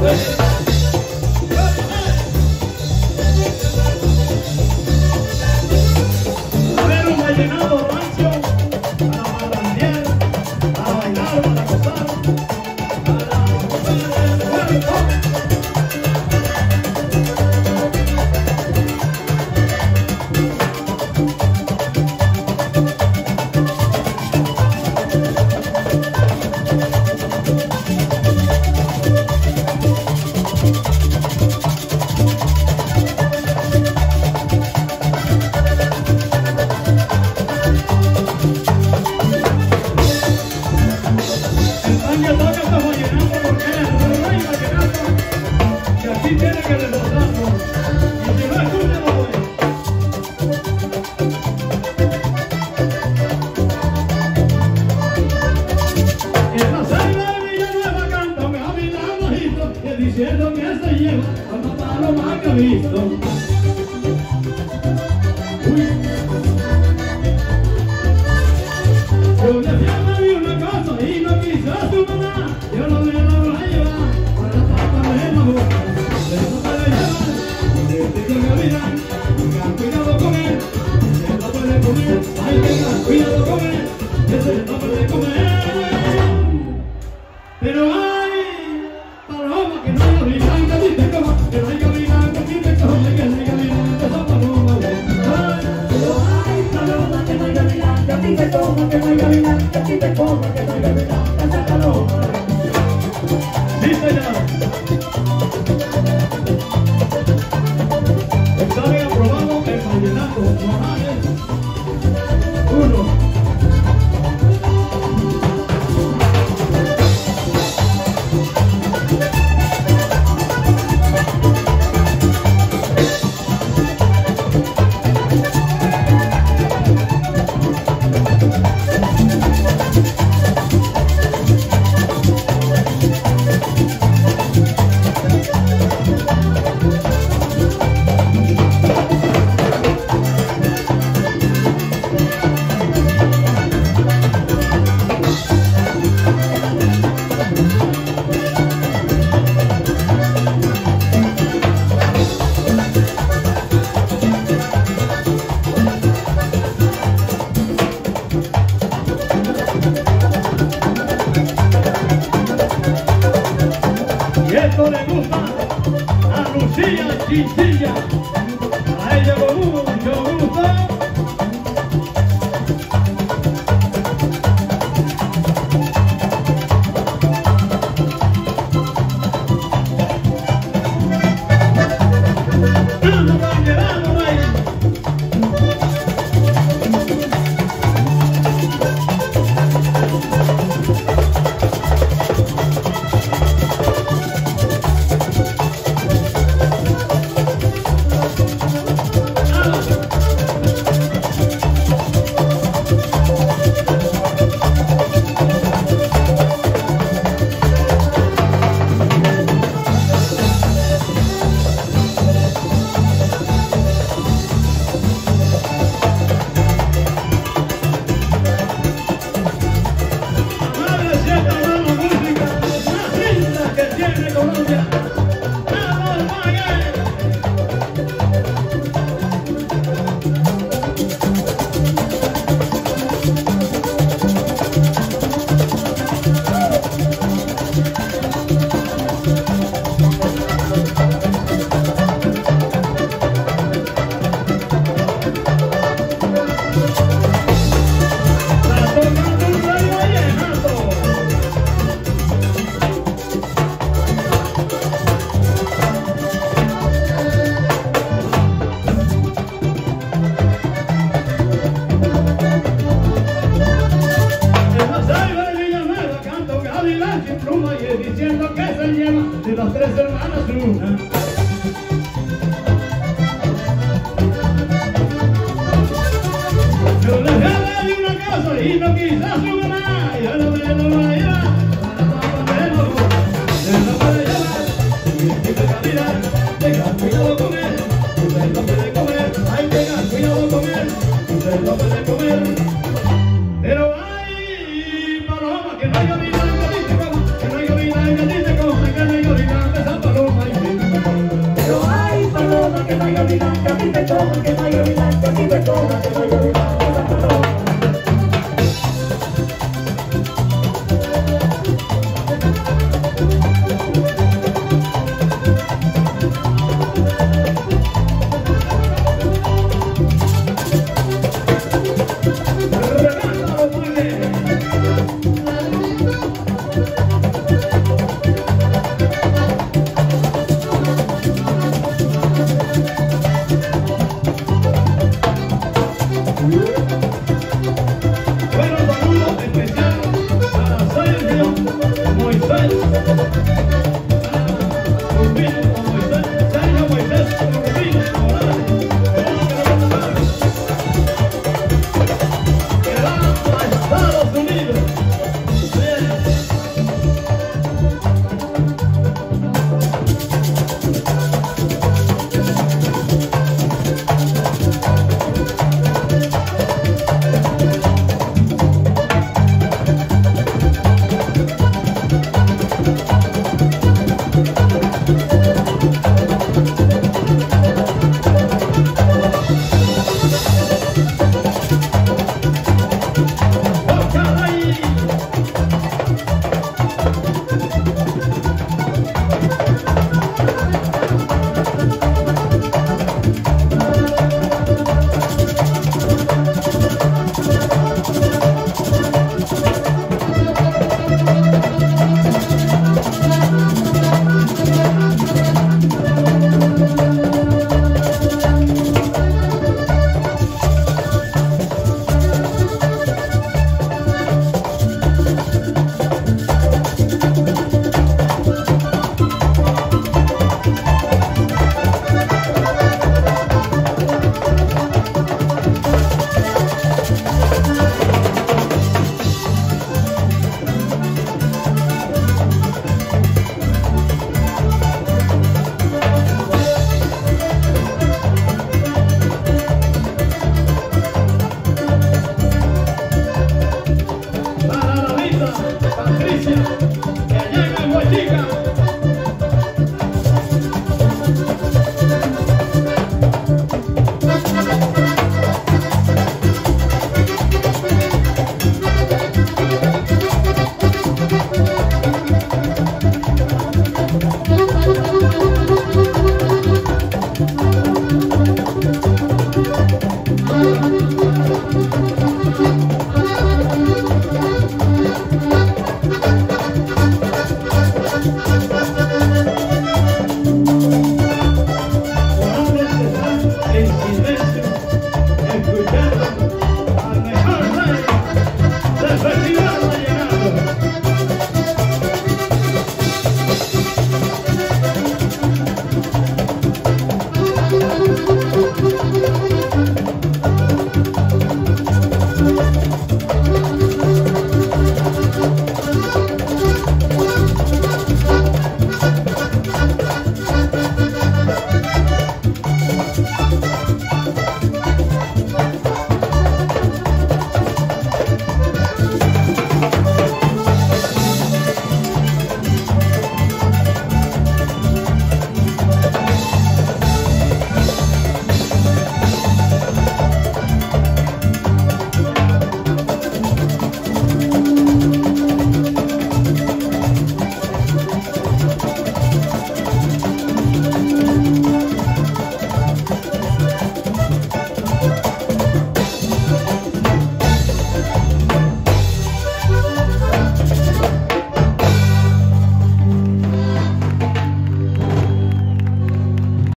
Diciendo que se lleva a matar lo más que ha visto. Yo le vi una cosa y no quiso a su mamá. Yo no me la voy a llevar para la papa de la boca. Pero no se la llevan, le tengo que avisar. Tengan cuidado con él, que no puede comer. Ay, tengan cuidado con él, que se no puede comer. Pero ay, paloma que no hay gavilán que a ti te coma, que no hay gavilán que a ti te come, que no hay gavilán que esa paloma ve. Pero ay, paloma que no hay gavilán que a ti te coma, que no hay gavilán que a ti te coma, que no hay gavilán que esa paloma ve. Sí, señor. Examen aprobado en vallenato, Morales. 1. Esto le gusta a Lucía Chinchilla, a ella con mucho gusto. Diciendo que se lleva de las 3 hermanas una. Yo le dije una cosa y no quiso a su mamá. Yo no me lo voy a llevar para la papa de la boca. Usted no puede llevar, y te caminar, tenga cuidado con él. Usted no puede comer, hay que tenga cuidado con él. Usted no puede comer. Pero ay, paloma, que no hay gavilán que a ti te coma, que no hay gavilán que a ti te come, que no hay gavilán que esa mayoría, que a mí me toma, que mayoría, que a mí me toma, que mayoría.